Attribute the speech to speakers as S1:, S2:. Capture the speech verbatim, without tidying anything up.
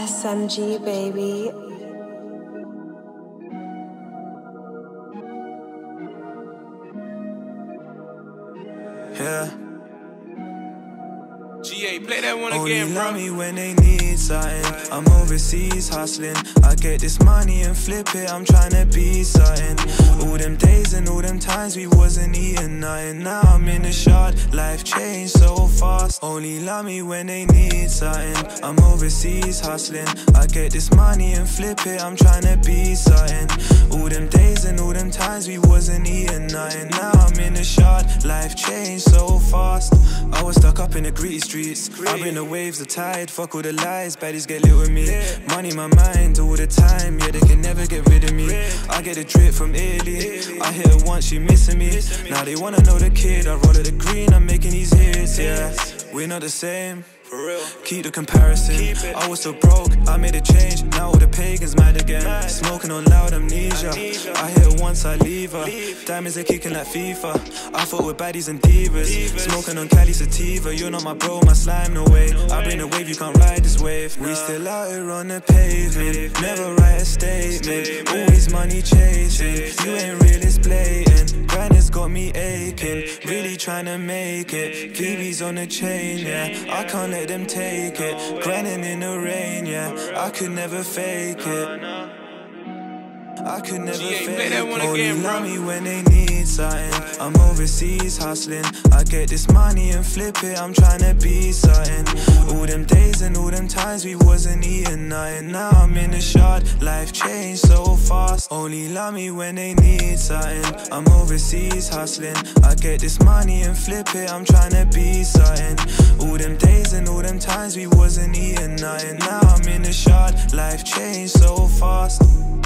S1: S M G, baby.
S2: Yeah.
S3: G A, play that one
S2: Only
S3: again, bro.
S2: love me when they need something. I'm overseas hustling. I get this money and flip it. I'm tryna be something. All them days and all them times we wasn't eating nothing. Now I'm in the shot. Life changed so fast. Only love me when they need something. I'm overseas hustling. I get this money and flip it. I'm tryna be something. All them days and all them times we wasn't eating nothing. Now I'm in the shot. Life changed so fast. I was stuck up in the gritty streets. I bring the waves, the tide, fuck all the lies. Baddies get lit with me. Money my mind all the time. Yeah, they can never get rid of me. I get a drip from Italy. I hit her once, she missing me. Now they wanna know the kid. I roll of the green, I'm making these hits. Yeah, we're not the same.
S3: For real.
S2: Keep the comparison. Keep I was so broke, I made a change. Now all the pagans mad again. Mad. Smoking on loud amnesia. amnesia. I hit her once, I leave her. Leave. Diamonds are kicking like FIFA. I fought with baddies and divas. divas. Smoking on Cali sativa. You're not my bro, my slime, no way. No I bring the wave, you can't ride this wave. Nah. We still out here on the pavement. pavement. Never write a statement. statement. Always money chasing. Chase you ain't real, it's blatant. Grind has got me aching. Really trying to make it. V B's on the chain, yeah. I can't let them take it. Grinding in the rain, yeah. I could never fake it. I could never
S3: G A,
S2: fake
S3: play that one
S2: it. Only
S3: again,
S2: love
S3: bro.
S2: me when they need something. I'm overseas hustling. I get this money and flip it. I'm tryna be something. All them days and all them times we wasn't eating nothing. Now I'm in the shot. Life changed so fast. Only love me when they need something. I'm overseas hustling. I get this money and flip it. I'm tryna be something. All them days and all them times we wasn't eating nothing. Now I'm in the shot. Life changed so fast.